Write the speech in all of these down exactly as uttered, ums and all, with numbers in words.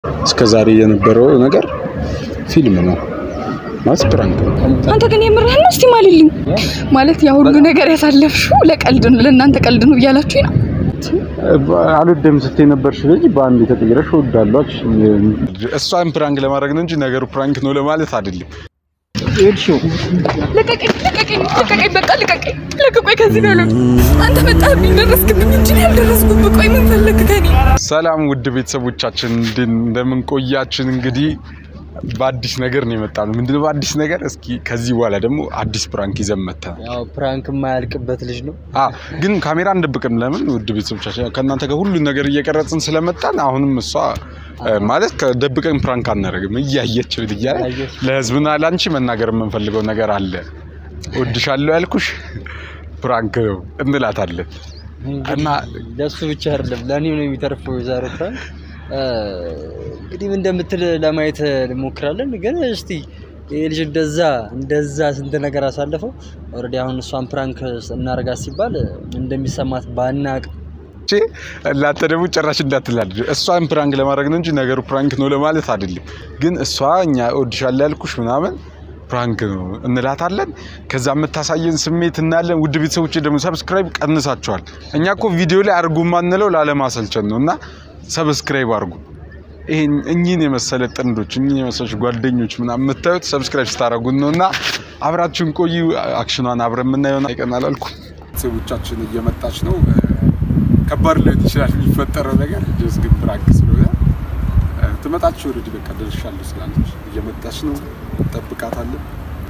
እስከዛሬ የነበረው ነገር ፊልም ነው ማለት ፕራንክ ነው አንተ ግን የምርህን ነው እስቲ ማልልኝ ማለት ያ ሁሉ ነገር ያሳለፍሽው ለቀልድ ነው ለእናንተ ቀልድ ነው ይያላችሁ ነው አልወደም ስትይ ነበርሽ ልጅ ባንዴ ተቀየረሽ ወዳሏች እሷን ፕራንክ ለማድረግ ነው እንጂ ነገሩ ፕራንክ ነው ለማለት አይደለም እሺ ለቀቀኝ ለቀቀኝ ለቀቀኝ በቃ ለቀቀኝ ለቀቀኝ ከዚህ ነው አንተ በጣም እንደረስክብኝ እንጂ ያልደረስኩብ ቆይ ምን ፈለክ ከኔ ሰላም ውድ ቤተሰቦቻችን እንደምን ቆያችን እንግዲህ በአዲስ ነገር ነው የመጣነው ምንድነው በአዲስ ነገር እስኪ ከዚህ በኋላ ደግሞ አዲስ ፕራንክ ይዘመታ ያው ፕራንክ ማያልቅበት ልጅ ነው አ ግን ካሜራ እንደብቅም ለምን ውድ ቤተሰቦቻችን ከናንተ ጋር ሁሉ ነገር እየቀረጽን ስለመጣን አሁንም እሷ ማለት ከደብቀን ፕራንክ አናረግም እያየች ልጅያ ለህዝብና ላንቺ መናገር የምንፈልገው ነገር አለ ወድሻለሁ ያልኩሽ ፕራንክ ነው እንላታለን እና ለሱ ብቻ አይደለም ለኔም ነው የሚተርፈው ዛሬ ፕራንክ እንግዲህ ምን እንደምትል ለማየት እንሞክራለን ግን እስቲ የልጅ እንደዛ እንደዛ ስንት ነገር አሳልፈው ኦሬዲ አሁን እሷን ፕራንክ እናርጋ ሲባል እንደሚሰማት ባናቅ እቺ ላተ ደግሞ ጭራሽ እንዳትላል እሷን ፕራንክ ለማድረግ ነው እንጂ ነገሩ ፕራንክ ነው ለማለት አይደለም ግን እሷኛ ወድሻለሁ ያልኩሽ ምናምን ፕራንክ ነው እንላታለን ከዛ መታሳየን ስሜት እናለን ውድ ቤተሰቦቼ ደግሞ ሰብስክራይብ ቀንሳቸዋል እኛኮ ቪዲዮ ላይ አርጉ ማንለው ላለማሰልቸን ነውና ሰብስክራይብ አርጉ ይሄን እኚህን የመሰለ ጥንዶች እኚህን የመሰለ ጓደኞች ምናምን መታየት ሰብስክራይብ ስታረጉን ነውና አብራችሁን ቆዩ አክሽኗን አብረን ምናየውና ይቀናል አልኩ ሰዎቻችን እየመጣች ነው ከባድ ላይ ይችላል የሚፈጠረው ነገር ጀስ ግን ፕራንክ ስለሆነ ተመጣጣች ወርድ በቃ ደርሻለሁ ስላለች እየመጣች ነው ተጠብቃታለን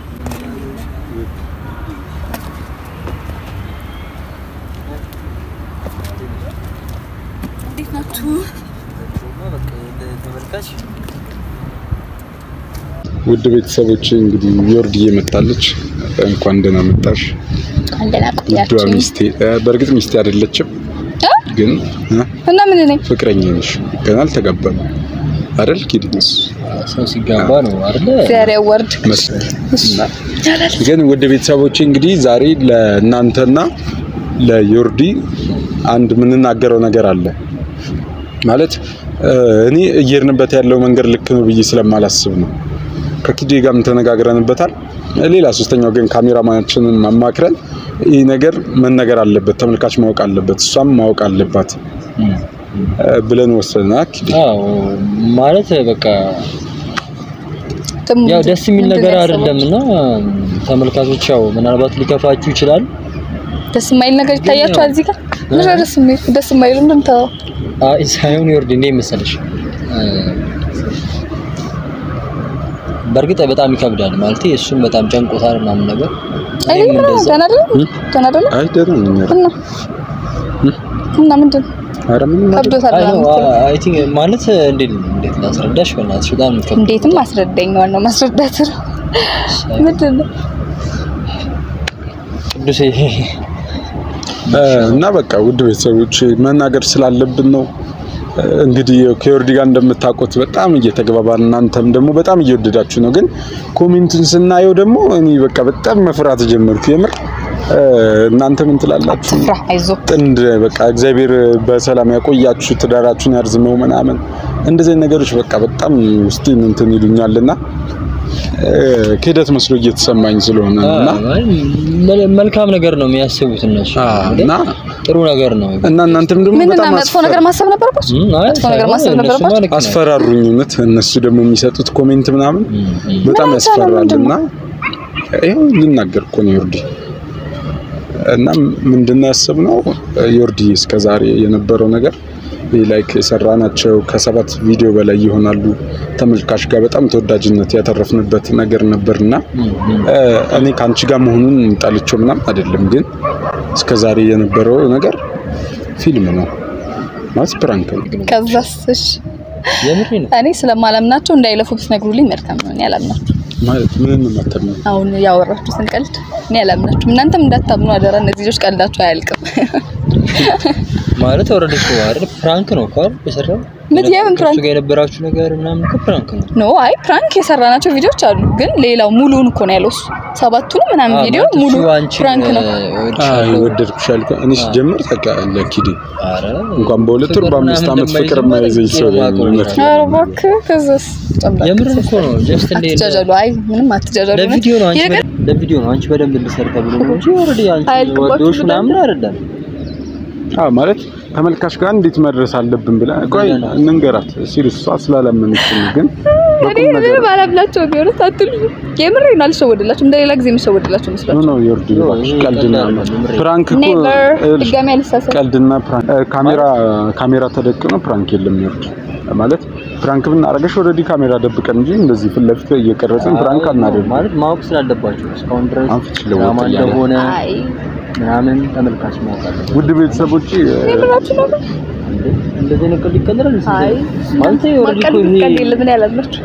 እንዴት ናችሁ ተመልካች ውድ ቤተሰቦቼ እንግዲህ ዮርዲ እየመጣለች እንኳን ደህና መጣሽ አንደና ቆያችሁ ውድ ሚስቴ በርግጥ ሚስቴ አይደለችም ግን እና ምን ነኝ ፍቅረኛ ነሽ ገና አልተጋባም አይደል ኪድንስ ሰው ሲጋባ ነው አይደል ዛሬ ወርድ ግን ውድ ቤተሰቦቼ እንግዲህ ዛሬ ለእናንተና ለዮርዲ አንድ ምንናገረው ነገር አለ ማለት እኔ እየርንበት ያለው መንገድ ልክ ነው ብዬ ስለማላስብ ነው ከኪዲ ጋርም ተነጋግረንበታል ሌላ ሶስተኛው ግን ካሜራማናችንን ማማክረን ይሄ ነገር መነገር አለበት ተመልካች ማወቅ አለበት እሷም ማወቅ አለባት ብለን ወሰና ኪዲ አዎ ማለት በቃ ያው ደስ የሚል ነገር አይደለምና ተመልካቾች ያው ምናልባት ሊከፋችሁ ይችላል ደስ የማይል ነገር ይታያችሁ እዚህ ጋር ምን ደስ የሚል ደስ የማይል እንደምታው አይ ሳይሆን ይወርድ እንደ መሰለሽ በርግጥ በጣም ይከብዳል ማለት እሱም በጣም ጨንቆታል ምናምን ነገር እኔ እንደዛ ተናደለ ተናደለ አይ ደረኝ እና እና ምንድን አረምን ከብዶታል አይ ቲንክ ማለት እንዴት እንዴት ላስረዳሽ በእናትሽ በጣም ከብዶ እንዴትም ማስረዳኝ ነው ማስረዳት ምንድን ነው ቅዱስ እና በቃ ውድ ቤተሰቦች መናገር ስላለብን ነው እንግዲህ ከዮርዲ ጋር እንደምታቆት በጣም እየተገባባን እናንተም ደግሞ በጣም እየወደዳችሁ ነው ግን ኮሜንቱን ስናየው ደግሞ እኔ በቃ በጣም መፍራት ጀመርኩ የምር እናንተ ምን ትላላችሁ ጥንድ በቃ እግዚአብሔር በሰላም ያቆያችሁ ትዳራችሁን ያርዝመው ምናምን እንደዚህ ነገሮች በቃ በጣም ውስጥ እንትን ይሉኛልና ከደት መስሎ እየተሰማኝ ስለሆነና መልካም ነገር ነው የሚያስቡት እነሱ እና ጥሩ ነገር ነው እና እናንተም ደግሞ በጣም መጥፎ ነገር ማሰብ ነበርባችሁ መጥፎ ነገር ማሰብ ነበርባችሁ አስፈራሩኝ እውነት እነሱ ደግሞ የሚሰጡት ኮሜንት ምናምን በጣም ያስፈራልና ይሄው ልናገር እኮ ነው ዮርዲ እና ምንድነው ያሰብነው ዮርዲ እስከዛሬ የነበረው ነገር ላይክ የሰራናቸው ከሰባት ቪዲዮ በላይ ይሆናሉ ተመልካች ጋር በጣም ተወዳጅነት ያተረፍንበት ነገር ነበርና እኔ ካንቺ ጋር መሆኑን ጣልቸው ምናምን አይደለም ግን እስከዛሬ የነበረው ነገር ፊልም ነው ማለት ፕራንክ ነው ከዛስሽ የምሬን እኔ ስለማላምናቸው እንዳይለፉ ብትነግሩልኝ መልካም ነው እኔ አላምናችሁ ማለት ምን ማለት ነው አሁን ያወራችሁትን ቀልድ እኔ አላምናችሁ እናንተም እንዳታምኑ አደራ እነዚህ ልጆች ቀልዳቸው አያልቅም ማለት ወረደ እኮ አይደል ፕራንክ ነው እኮ የሰራው ምን የምን ፕራንክ ጋር የነበራችሁ ነገር ምናምን ፕራንክ ነው ኖ አይ ፕራንክ የሰራናቸው ቪዲዮዎች አሉ ግን ሌላው ሙሉውን እኮ ነው ያለው ሰባቱን ምናምን ቪዲዮ ሙሉ ፕራንክ ነው አይ ወደድኩሽ አልኩ እኔ ሲጀምር ተቃለ ኪዲ እንኳን በሁለት ወር በአምስት አመት ፍቅር ማይዘኝ ሰው ነው አረባክ ከዛስ የምር እኮ ነው ጀስት እንደ አትጃጃሉ አይ ምንም አትጃጃሉ ለቪዲዮ ነው አንቺ ለቪዲዮ ነው አንቺ በደንብ እንድሰርታ ብሎ ነው እንጂ ኦሬዲ አንቺ ወዶሽ ምናምን አይደለም አዎ ማለት ተመልካች ጋር እንዴት መድረስ አለብን ብላ ቆይ እንንገራት ሲሪስ ስላላመንኩ ግን በቁም ነገር ባላብላቸው ቢሆን ታጥሉ የምር ነው አልሸወደላችሁ እንደሌላ ጊዜ የምሸወደላችሁ መስላችሁ ነው ይርዱ ቀልድና ፕራንክ እኮ ድጋሚ አልሳሰ ቀልድና ፕራንክ ካሜራ ካሜራ ተደቅኖ ፕራንክ የለም ይርዱ ማለት ፕራንክ ብናረጋሽ ኦሬዲ ካሜራ ደብቀን እንጂ እንደዚህ ፍል ለፍት እየቀረጽን ፕራንክ አናደርግ ማለት ማወቅ ስላለባችሁ እስካሁን ድረስ ለማን ለሆነ ምናምን ተመልካች ማወቅ አለበት ውድ ቤተሰቦች ይብራችሁ ነው እንደዚህ ነው ቀልድ ይከለራል አይ ማለት ኦሬዲ እኮ ይሄ ቀልድ ምን ያላላችሁ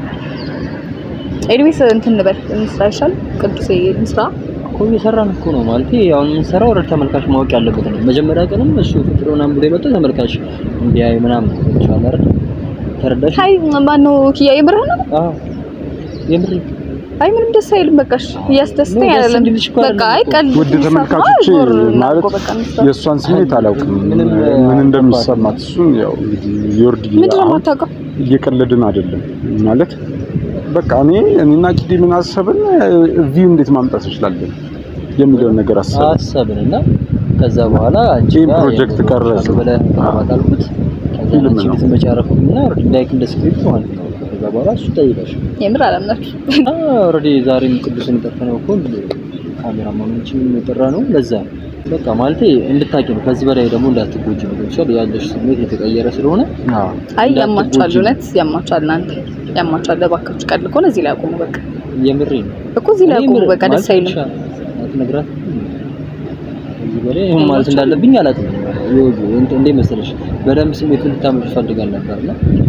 ኤድሚስ እንትን ነበር እንስራሻል ቅዱስ እንስራ እኮ እየሰራን እኮ ነው ማለት ያው እንሰራው ኦሬዲ ተመልካች ማወቅ ያለበት ነው መጀመሪያ ቀንም እሱ ፍቅሩና ብሎ የመጣው ተመልካች እንዲያይ ምናምን ይቻላል አይደል ተረዳሽ አይ ማነው ኪያ የምርህ ነው አዎ የምር አይ ምንም ደስ አይልም በቃሽ ያስደስተኝ አይደለም በቃ አይ ቀልድ ውድ ተመልካቾች ማለት የሷን ስሜት አላውቅም ምን እንደሚሰማት እሱን ያው እንግዲህ ይወርድ ይላል እየቀለድን አይደለም ማለት በቃ እኔ እኔና ኪዲ ምን አሰብን ቪው እንዴት ማምጣት እንችላለን የሚለው ነገር አሰብን አሰብንና ከዛ በኋላ አንቺ ፕሮጀክት ቀረጽ ብለህ አማታልኩት ከዛ አንቺ ልትመጫረፉና ላይክ እንደ ስክሪፕት ማለት ነው ከዛ በኋላ እሱ ጠይቀሽ የምር አላምናችሁ ኦሬዲ ዛሬም ቅዱስን ጠርተነው እኮ ካሜራማኖችን የጠራ ነው ለዛ በቃ ማለት እንድታቂ ነው ከዚህ በላይ ደግሞ እንዳትጎጂ ነው ይችላል ያለሽ ስሜት የተቀየረ ስለሆነ አይ ያማቻል እውነት ያማቻል እናንተ ያማቻል ለባካችሁ ቀልድ እኮ ነው እዚህ ላይ አቆሙ በቃ የምሬ ነው እኮ እዚህ ላይ አቆሙ በቃ ደስ አይልም አትነግራት እዚህ በላይ ማለት እንዳለብኝ አላውቅም እንት እንደ መሰለሽ በደንብ ስሜቱን ልታመጭ ፈልጋል ነበርና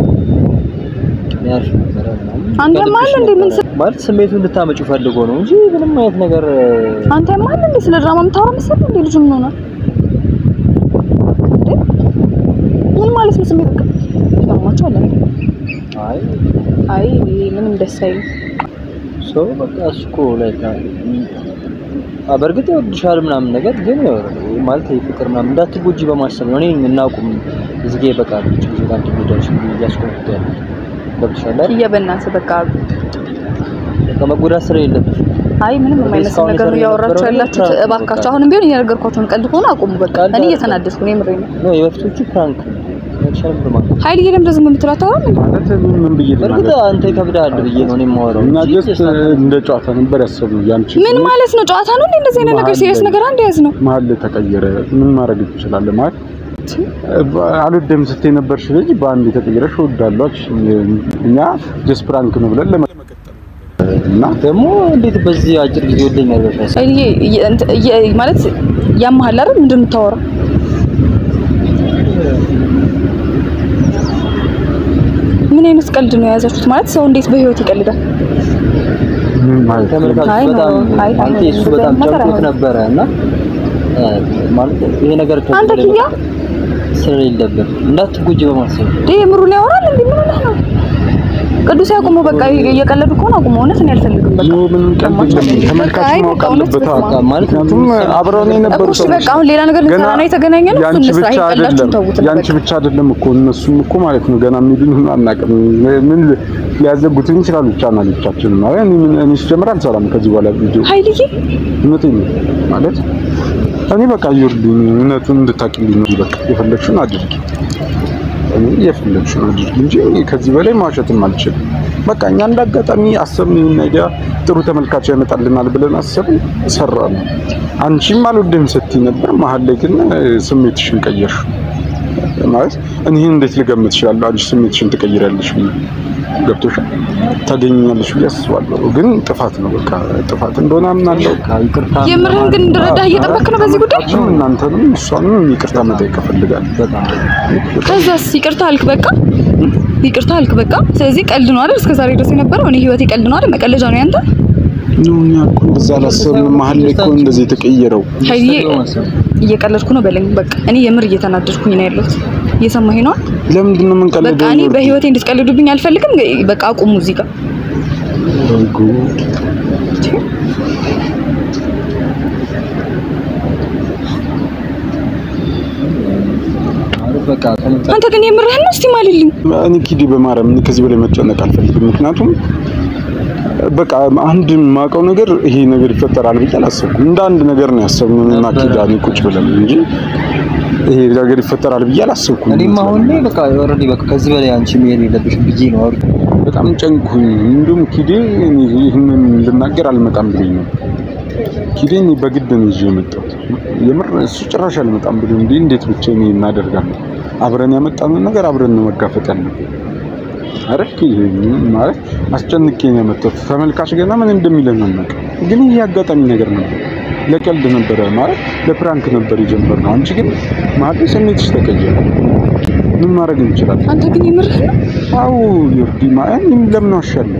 ያርፍ ነበር አንተ ማለት እንደ ምን ማለት ስሜቱን ልታመጭ ፈልጎ ነው እንጂ ምንም አይነት ነገር አንተ ማለት እንደ ስለ ድራማ የምታወራ መሰለህ እንደ ልጅ ምን ሆነ ምን ማለት ነው ስሜት ያማቻል አይ አይ ምንም ደስ አይልም ሶ በቃ እስኮ ላይክ አበርግጥ ይወድሻል ምናምን ነገር ግን ማለት ይፍቅር ምናምን እንዳትጎጂ በማሰብ ነው እኔ እናውቁም እዚህ ጋር በቃ ብዙ በጣም ትጎዳሽ እያስቆምኩት ያለው ገብቶሻል አይደል እየበእናትህ በቃ ከመጎዳት ስራ የለብሽ አይ ምንም የማይመስል ነገር ነው ያወራችሁ ያላችሁት እባካችሁ አሁንም ቢሆን እየነገርኳችሁን ቀልድ ሆነ አቁሙ በቃ እኔ እየተናደድኩ ነው የምሬ ነው ነው የበፊቶቹ ፕራንክ ኃይል ይሄም እንደዚህ ምን ብትላታው ማለት ምን ብዬ በርግጥ አንተ ከብዳል ብዬ ነው እኔ የማወራው እና ጀስት እንደ ጨዋታ ነበር ያሰብነው ያንቺ ምን ማለት ነው ጨዋታ ነው እንዴ እንደዚህ አይነት ነገር ሲሪየስ ነገር አንድ ያዝ ነው መሀል ተቀየረ ምን ማድረግ ይችላል ማለት አልወደም ስትይ ነበርሽ ልጅ በአንድ ተቀየረሽ ወዳሏች እኛ ጀስት ፕራንክ ነው ብለን ለመቀጠል እና ደግሞ እንዴት በዚህ አጭር ጊዜ ወደኛል በሻስ አይ ማለት ያማሃል አይደል ምንድን ነው የምታወራው ምን አይነት ቀልድ ነው የያዛችሁት ማለት ሰው እንዴት በህይወት ይቀልዳል ማለት ተመልካች በጣም አንተ እሱ በጣም ጨንቆት ነበረ እና ማለት ይሄ ነገር አንተ ኪያ ስለሌለበት እንዳትጎጂ በማሰብ ይሄ ምሩን ያወራል እንዴ ምን ነው ቅዱስ ያቆሙ በቃ እየቀለዱ ከሆነ አቆሙ እውነት ነው ያልፈልግም በቃ ነው ምን ቀልድ ተመልካች ማወቅ አለበት ማለት ምክንያቱም አብረው ነው የነበሩ ሰው በቃ አሁን ሌላ ነገር እንሰራ ነው የተገናኘነው እሱ እንስራ ይቀላችሁ ተውት ያንቺ ብቻ አይደለም እኮ እነሱም እኮ ማለት ነው ገና የሚሉን አናውቅም ምን ሊያዘጉትኝ ይችላሉ ቻናሎቻችን ማለት እኔ ምን እኔ ሲጀምር አልሰራም ከዚህ በኋላ ቪዲዮ ኃይልዬ እውነቴን ማለት እኔ በቃ ይወርዱኝ እውነቱን እንድታቂልኝ ነው በቃ የፈለግሽውን አድርጊ እኔ የፈለግሽውን አድርጊ እንጂ ከዚህ በላይ ማውሸትም አልችልም በቃ እኛ እንዳጋጣሚ አሰብን ነገር ጥሩ ተመልካች ያመጣልናል ብለን አሰብን ሰራን አንቺም አልወደም ስትይ ነበር መሀል ላይ ግን ስሜትሽን ቀየርሽ ማለት እኔ እንዴት ልገምት እችላለሁ አንቺ ስሜትሽን ትቀይራለሽ ገብቶሻል ታገኛለሽ ብዬ አስባለሁ ግን ጥፋት ነው በቃ ጥፋት እንደሆነ አምናለሁ ይቅርታ የምርህን ግን እንደረዳህ እየጠበቅክ ነው በዚህ ጉዳይ እናንተንም እሷንም ይቅርታ መጠየቅ እፈልጋለሁ በጣም ከዛስ ይቅርታ አልክ በቃ ይቅርታ አልክ በቃ ስለዚህ ቀልድ ነው አይደል እስከ ዛሬ ድረስ የነበረው እኔ ህይወቴ ቀልድ ነው አይደል መቀለጃ ነው ያንተ ነው ያልኩ እንደዛ አላሰብንም መሀል ላይ እኮ እንደዚህ ተቀየረው ሀይዬ እየቀለድኩ ነው በለኝ በቃ እኔ የምር እየተናደድኩኝ ነው ያለሁት እየሰማኸኝ ነው ለምንድን ነው የምንቀልደው በቃ እኔ በህይወቴ እንድትቀልዱብኝ አልፈልግም በቃ አቁሙ እዚህ ጋር ጉድ በቃ አንተ ግን የምርህን ነው እስቲ ማልልኝ እኔ ኪዲ በማርያም ከዚህ በላይ መጨነቅ አልፈልግም ምክንያቱም በቃ አንድ ማቀው ነገር ይሄ ነገር ይፈጠራል ብዬ አላሰብኩም እንደ አንድ ነገር ነው ያሰብነውና ኪዳኒ ቁጭ ብለን እንጂ ይሄ ነገር ይፈጠራል ብዬ አላሰብኩም እኔም አሁን ላይ በቃ ኦሬዲ በቃ ከዚህ በላይ አንቺ መሄድ የለብሽም ብዬ ነው አውር በጣም ጨንቁኝ እንዱም ኪዲ ይሄንን ልናገር አልመጣም ብለኝ ነው ኪዲኒ በግድ ነው ይዤ የመጣው የምር እሱ ጭራሽ አልመጣም ብሎ እንዴ እንዴት ብቻ እኔ እናደርጋለን አብረን ያመጣነው ነገር አብረን ነው መጋፈጥ ያለብን አረክ ማለት አስጨንቄ ነው የመጣው ተመልካች ገና ምን እንደሚለን ነው ግን ይሄ አጋጣሚ ነገር ነው ለቀልድ ነበር ማለት ለፕራንክ ነበር የጀመርነው አንቺ ግን ማለት ስሜትሽ ተቀየረ ምን ማድረግ እንችላለን አንተ ግን የምርህ ነው አው ይርዲ ማለት ለምን ዋሻለሁ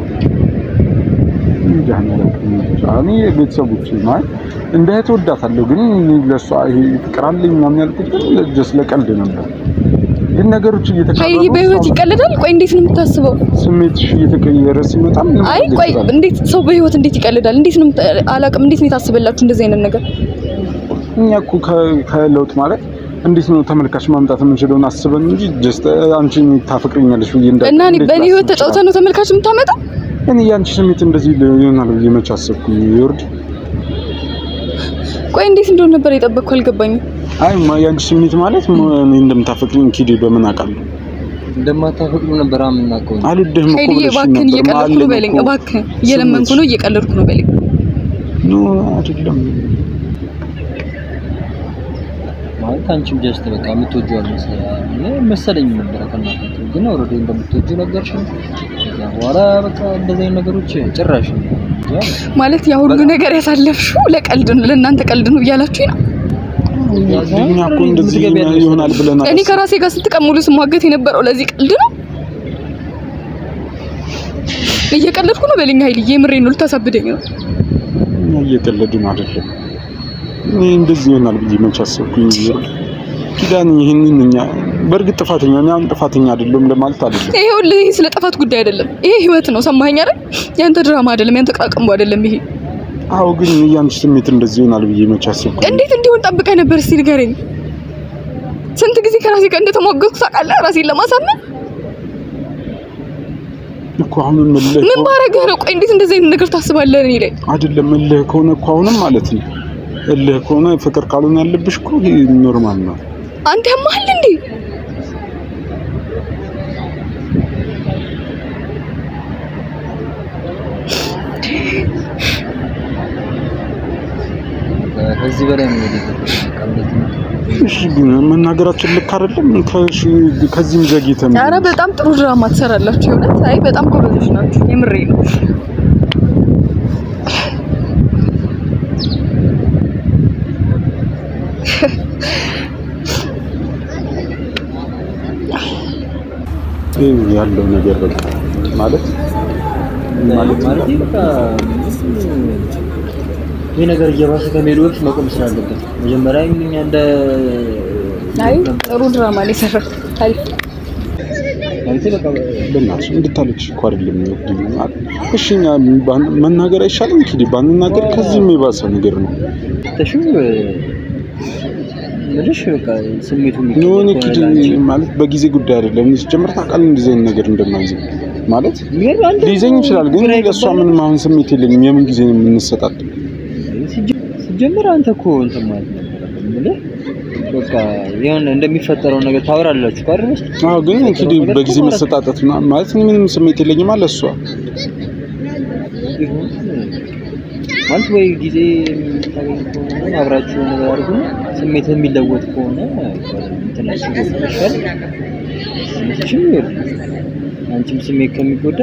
ጃንደረ ጃኒ ቤተሰቦች ማለት እንደ ተወዳታለሁ ግን ለሷ ይሄ ፍቅራለኝ ምናምን ያልኩት ጀስ ለቀልድ ነበር ግን ነገሮች እየተቀየሩ አይ በህይወት ይቀልዳል ቆይ እንዴት ነው የምታስበው ስሜትሽ እየተቀየረ ሲመጣ አይ ቆይ እንዴት ሰው በህይወት እንዴት ይቀልዳል እንዴት ነው አላቅም እንዴት ነው ታስበላችሁ እንደዚህ አይነት ነገር እኛ እኮ ከለውጥ ማለት እንዴት ነው ተመልካች ማምጣት የምንችለውን አስበን እንጂ ጀስት አንቺ ታፈቅሪኛለሽ ወይ እንደ እና እኔ በኔ ህይወት ተጫውታ ነው ተመልካች የምታመጣው እኔ ያንቺ ስሜት እንደዚህ ይሆናል ብዬ መች አሰብኩኝ ይወርድ ቆይ እንዴት እንደሆነ ነበር የጠበቅኩ አልገባኝም አይ ማ ያንቺ ስሜት ማለት እኔ እንደምታፈቅሪኝ ኪዲ በምን አውቃለሁ እንደማታፈቅሩ ነበር አምናቀው አልደህም እኮ ሄዲ እባክህን እየቀለድኩ ነው በለኝ እባክህን እየለመንኩ ነው እየቀለድኩ ነው በለኝ ኖ አይደለም ማለት አንቺም ጀስት በቃ የምትወጂው አልመሰለኝ መሰለኝ ነበር ከናንተ ግን ኦሬዲ እንደምትወጂው ነገርሽ ከዛ በኋላ በቃ እንደዚህ ነገሮች ጭራሽ ማለት ያ ሁሉ ነገር ያሳለፍሽው ለቀልድ ነው ለእናንተ ቀልድ ነው እያላችሁኝ ነው እኛ እኮ እንደዚህ ይሆናል ብለና እኔ ከራሴ ጋር ስትቀሙሉ ስሟገት የነበረው ለዚህ ቀልድ ነው እየቀለድኩ ነው በለኝ ኃይልዬ የምሬን ነው ልታሳብደኝ ነው እኛ እየቀለድን አይደለም እኔ እንደዚህ ይሆናል ብዬ መች አሰብኩኝ ኪዳኒ ይሄንን እኛ በእርግጥ ጥፋተኛ እኔ አሁን ጥፋተኛ አይደለም ለማለት አይደለም ይሄ ሁሉ ስለ ጥፋት ጉዳይ አይደለም ይሄ ህይወት ነው ሰማኸኝ አይደል ያንተ ድራማ አይደለም ያንተ ቃቀምቦ አይደለም ይሄ አው ግን ያንቺ ስሜት እንደዚህ ይሆናል ብዬ መች አሰብኩኝ እንዴት እንዲሆን ጠብቀህ ነበር እስቲ ንገረኝ ስንት ጊዜ ከራሴ ጋር እንደተሟገትኩ ታውቃለህ ራሴን ለማሳመን እኮ አሁን ምን ለህ ምን ባረገ ነው ቆይ እንዴት እንደዚህ አይነት ነገር ታስባለህ እኔ ላይ አይደለም ለህ ከሆነ እኮ አሁንም ማለት ነው ለህ ከሆነ ፍቅር ካልሆነ ያለብሽ እኮ ይሄ ኖርማል ነው አንተ ያማል እንዴ ከዚህ በላይ ነው እሺ ግን መናገራችን ልክ አይደለም ከዚህም ዘግይተን ኧረ በጣም ጥሩ ድራማ ትሰራላችሁ እውነት አይ በጣም ጎበዞች ናችሁ የምሬ ነው ያለው ነገር በቃ ማለት ማለት ማለት በቃ ይሄ ነገር እየባሰ ከሜሎች መቆም ስላለበት መጀመሪያ እኛ እንደ አይ ጥሩ ድራማ ላይ ሰራህ አሪፍ ማለት በቃ በእናትሽ እንድታለቅሽ እኮ አይደለም ነው እሺ እኛ መናገር አይሻልም እንዴ ባንናገር ከዚህም የባሰ ነገር ነው ተሽው ምንሽ በቃ ስሜቱ ነው እንዴ ማለት በጊዜ ጉዳይ አይደለም ሲጀምር ታውቃለህ እንደዚህ አይነት ነገር እንደማይዘኝ ማለት ሊዘኝ ይችላል ግን ለሷ ምንም አሁን ስሜት የለኝም የምን ጊዜ ነው የምንሰጣጥ ሲጀምር አንተ እኮ እንትን ማለት ነው በቃ ያን እንደሚፈጠረው ነገር ታወራላችሁ አይደል አዎ ግን እንግዲህ በጊዜ መሰጣጣት ማለት ምንም ስሜት የለኝም አለ እሷ ማለት ወይ ጊዜ ታገኝቶ አብራችሁ ነገር አድርጉ ስሜት የሚለወጥ ከሆነ እንትናሽ ይሻል እንጂ አንቺም ስሜት ከሚጎዳ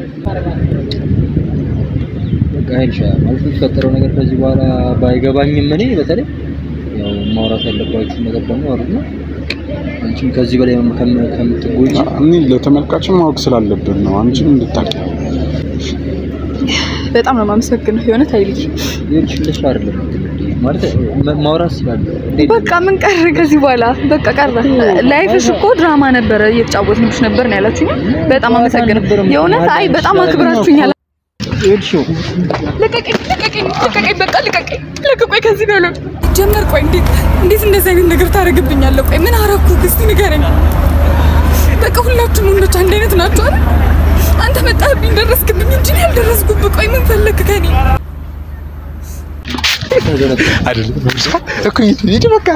በቃ አይልሻ ማለት የሚፈጠረው ነገር ከዚህ በኋላ ባይገባኝም እኔ በተለይ ያው ማውራት ያለባችሁ ነገር ደግሞ አርጉ አንቺም ከዚህ በላይ ከምትጎጂ እኔ ለተመልካችም ማወቅ ስላለብን ነው አንቺም እንድታቂ በጣም ነው ማመሰግነው የሆነ ታይልኝ ይልሽ ልሽ አይደለም ማለት ማውራት ይችላል በቃ ምን ቀረ ከዚህ በኋላ በቃ ቀረ ላይፍሽ እኮ ድራማ ነበር እየተጫወትንሽ ነበር ነው ያላችሁኝ በጣም አመሰግናለሁ የእውነት አይ በጣም አክብራችሁኛል እሺ ለቀቀኝ ለቀቀኝ ለቀቀኝ በቃ ለቀቀኝ ለቀቀኝ ከዚህ በኋላ ጀመር ቆይ እንዴት እንዴት እንደዚህ አይነት ነገር ታረግብኛለህ ቆይ ምን አረኩ እስቲ ንገረኝ በቃ ሁላችሁም ወንዶች አንድ አይነት ናችሁ አይደል አንተ መጣህብኝ ደረስክብኝ እንጂ ያልደረስኩብህ ቆይ ምን ፈለክ ከኔ አይደለም እኮ ይሄ በቃ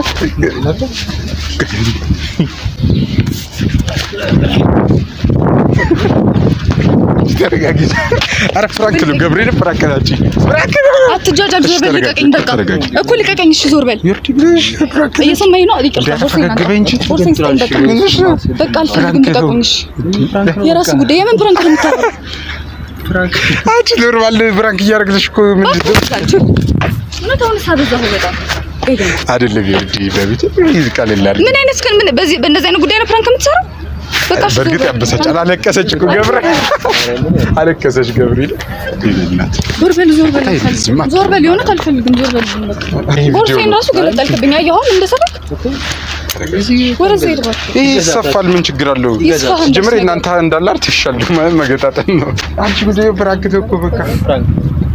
ተረጋጊ አረ ፍራንክ ነው ገብርኤል ፍራንክ ናቺ ፍራንክ ነው አትጃጃል ዞር በል ልቀቀኝ በቃ እኮ ልቀቀኝ እሺ ዞር በል እየሰማኸኝ ነው ይቅርታ ቦርሴን በቃ አልፈልግም ልቀቁኝ እሺ የራስ ጉዳይ የምን ፍራንክ ነው የምታወራው ፍራንክ አንቺ ኖርማል ፍራንክ እያደረግልሽ እኮ ምን ምን ታውን ሳበዛው በጣም አይደለም ይርዲ በቤት ይዝቃልላል ምን አይነት ከን ምን በዚህ በእንደዚህ አይነት ጉዳይ ነው ፍራንክ የምትሰራው በቃ በርግጥ ያበሳጫል አለቀሰች እኮ ገብረ አለቀሰች ገብርኤል ይልናት ዞር በል ዞር በል ዞር በል የሆነ አልፈልግም ዞር በል በቃ ቦርሴን ራሱ ገለጠልክብኝ አየኸው እንደሰለክ ወደ ዘይድ ባክ ይሄ ሰፋል ምን ችግር አለው ጀምሬ እናንተ እንዳለ አርቲፊሻል ማለት መገጣጠም ነው አንቺ ቪዲዮ ፕራንክ እኮ በቃ ፍራንክ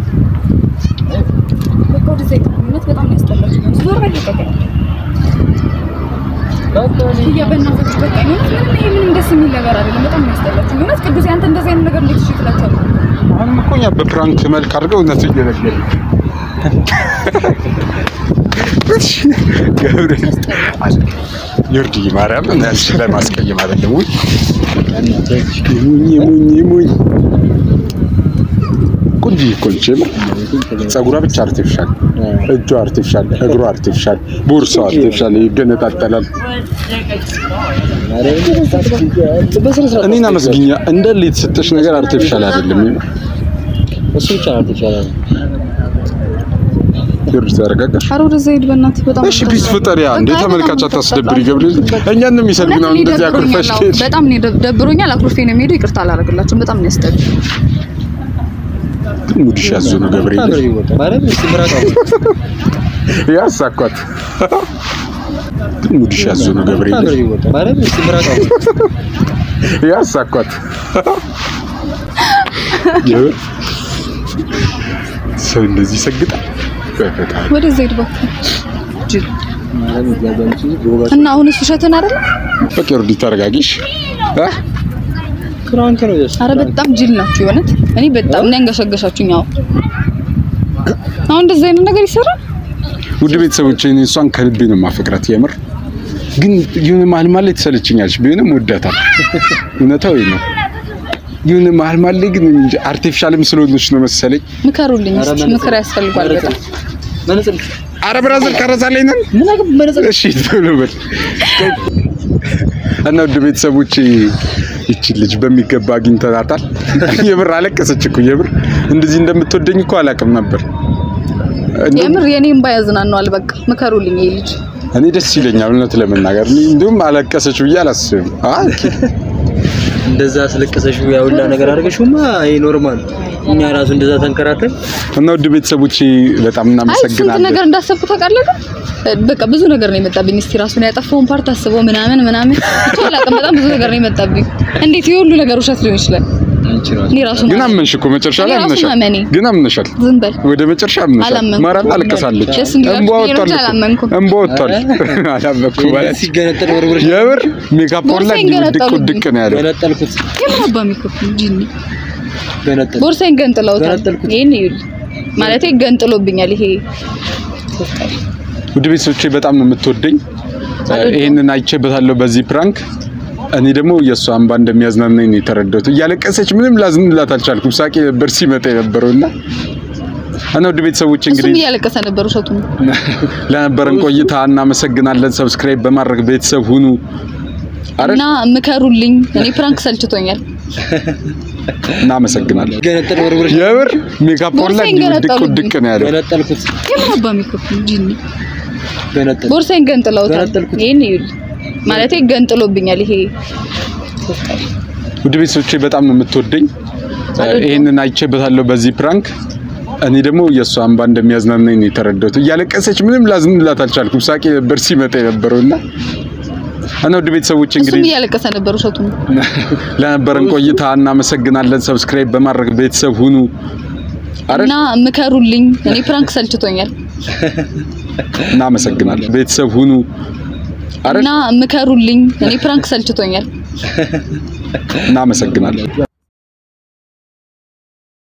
በቃ ወደ ዘይድ ማለት በጣም ያስጠላች ዞር በል በቃ ያ በእናትህ በቃ ነው ምንም ደስ የሚል ነገር አይደለም በጣም ያስጠላች ማለት ቅዱስ ያንተ እንደዚህ አይነት ነገር እንዴት ይችላል አሁን እኮ ያ በፕራንክ መልክ አድርገው እነሱ እየነገሩ ገብርኤል ይርዲ ማርያም እናንተ ለማስቀየም አይደለም ወይ ሙኝ ሙኝ ሙኝ ቁንጂ ቁንጂም ጸጉሯ ብቻ አርቲፊሻል እጇ አርቲፊሻል እግሯ አርቲፊሻል ቦርሳው አርቲፊሻል ይገነጣጠላል እኔና መስጊኛ እንደለ የተሰጠሽ ነገር አርቲፊሻል አይደለም እሱ ብቻ አርቲፊሻል አይደለም ይርዲ ተረጋጋሽ አሮ ወደ ዘይድ በእናትህ በጣም እሺ ቢስ ፍጠሪያ እንዴ ተመልካች አታስደብሪ ገብርኤል እኛን ነው የሚሰድግ ነው እንደዚህ አኩርፈሽ በጣም ነው ደብሮኛል አኩርፌ ነው የሚሄደው ይቅርታ አላደርግላችሁም በጣም ነው ያስጠላኝ ሙዲሽ ያዙ ነው ገብርኤል ማለት ሲምራታው ያሳኳት ሙዲሽ ያዙ ነው ገብርኤል ማለት ሲምራታው ያሳኳት ይኸው ሰው እንደዚህ ሰግጣ በፈታ ወደ ዘይድ ባክ እና አሁን እሱ ሸተን አይደል በቃ ይርዲ ተረጋጊሽ አ ፍራንክ ነው ደስ አረ በጣም ጅል ናችሁ የሆነት እኔ በጣም ነው ያንገሸገሻችሁኝ አሁን አሁን እንደዚህ አይነት ነገር ይሰራል ውድ ቤተሰቦቼ እኔ እሷን ከልቤ ነው ማፈቅራት የምር ግን የሆነ መሀል መሀል ላይ ትሰለችኛለች ቢሆንም ወዳታል እውነታው ይሄ ነው የሆነ መሀል መሀል ላይ ግን አርቲፊሻልም ስለሆነች ነው መሰለኝ ምከሩልኝ እስኪ ምክር ያስፈልጋል በጣም መነጽር አረ ብራዘር ቀረጻለኝ ነን ምን አገብ መነጽር እሺ ቶሎ በል እና ውድ ቤተሰቦቼ እቺ ልጅ በሚገባ አግኝተናታል የምር አለቀሰች እኮ የምር እንደዚህ እንደምትወደኝ እኮ አላውቅም ነበር የምር የኔም ባያዝናናል በቃ ምከሩልኝ ይሄ ልጅ እኔ ደስ ይለኛል እውነት ለመናገር እንደውም አለቀሰች ብዬ አላስብም አኪ እንደዛ አስለቀሰሽ ያውላ ነገር አድርገሽማ ይሄ ኖርማል እኛ ራሱ እንደዛ ተንከራተን እና ውድ ቤተሰቦቼ በጣም እናመሰግናለን አይ ነገር እንዳሰብኩ ታውቃለህ በቃ ብዙ ነገር ነው የመጣብኝ እስቲ ራሱን ያጠፋውን ፓርት አስበው ምናምን ምናምን አላውቅም በጣም ብዙ ነገር ነው የመጣብኝ እንዴት ይሁሉ ነገር ውሸት ሊሆን ይችላል እኔ ራሱ ግን አመንሽ እኮ መጨረሻ ላይ አመንሻል ግን አመንሻል ዝም በል ወደ መጨረሻ አመንሻል ማራም አልቀሳለች እንቧ ወጣል እንቧ ወጣል አላመንኩ ማለት ሲገነጠል ወርወር የብር ሜካፕ ላይ ድቅ ድቅ ነው ያለው ገነጠልኩት የምናባ ሜካፕ ጂኒ ገነጠል ቦርሳዬን ገንጥለውታል ይሄን ይል ማለቴ ገንጥሎብኛል ይሄ ውድ ቤተሰቦቼ በጣም ነው የምትወደኝ ይሄንን አይቼበታለሁ በዚህ ፕራንክ እኔ ደግሞ የሷ አምባ እንደሚያዝናናኝ ነው የተረዳሁት እያለቀሰች ምንም ላዝንላት አልቻልኩም ሳቂ ነበር ሲመጣ የነበረውና እና ውድ ቤተሰቦቼ እንግዲህ እሱም እያለቀሰ ነበር ውሸቱ ለነበረን ቆይታ እናመሰግናለን ሰብስክራይብ በማድረግ ቤተሰብ ሁኑ እና ምከሩልኝ እኔ ፕራንክ ሰልችቶኛል እናመሰግናለን ገነጠል ወርወር የብር ሜካፕ ላይ ድቅ ድቅ ነው ያለው ገነጠልኩት የምናባ ሜካፕ ጂኒ ገነጠል ቦርሳዬን ገንጥለውታል ይሄን ይል ማለቴ ገንጥሎብኛል ይሄ ውድ ቤተሰቦቼ በጣም ነው የምትወደኝ ይሄንን አይቼበታለሁ በዚህ ፕራንክ እኔ ደግሞ የሷ አምባ እንደሚያዝናናኝ ነው የተረዳሁት እያለቀሰች ምንም ላዝንላት አልቻልኩም ሳቂ ነበር ሲመጣ የነበረውና እና ወደ ቤተሰቦች እንግዲህ እሱም እያለቀሰ ነበር ሸቱ ለነበረን ቆይታ እናመሰግናለን ሰብስክራይብ በማድረግ ቤተሰብ ሁኑ እና ምከሩልኝ እኔ ፕራንክ ሰልችቶኛል እናመሰግናለን ቤተሰብ ሁኑ እና ምከሩልኝ እኔ ፕራንክ ሰልችቶኛል እናመሰግናለን